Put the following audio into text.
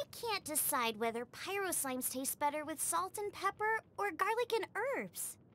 can't decide whether pyro slimes taste better with salt and pepper or garlic and herbs.